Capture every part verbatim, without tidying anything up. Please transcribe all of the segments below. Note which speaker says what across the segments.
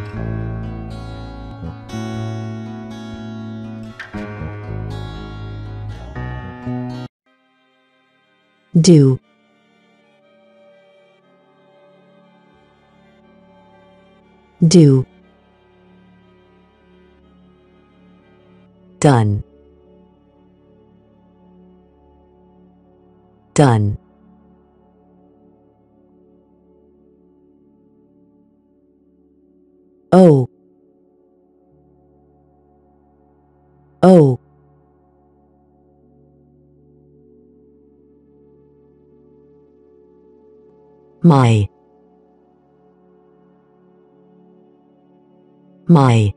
Speaker 1: Do. Do. Done. Done. Oh. Oh. My. My.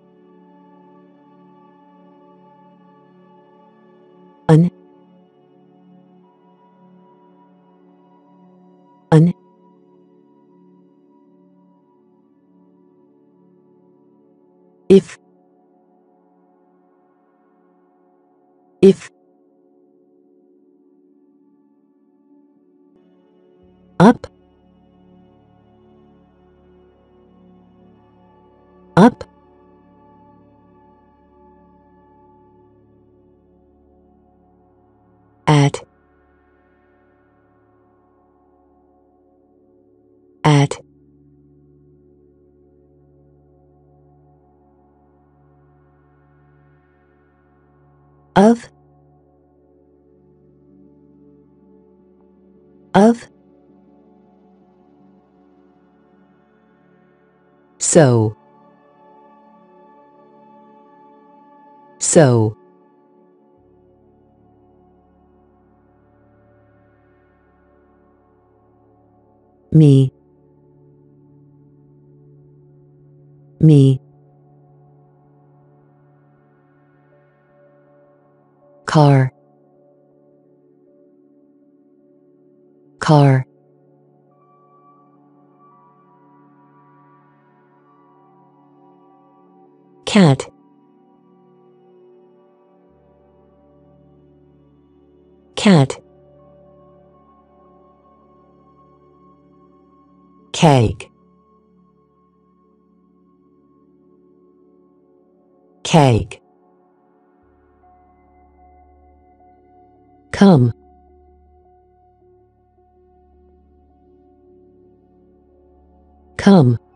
Speaker 1: An. An. If. If. Up. Up. At. At. Of. Of. So. So. Me. Me. Car. Car. Cat. Cat. Cake. Cake. Come. Come.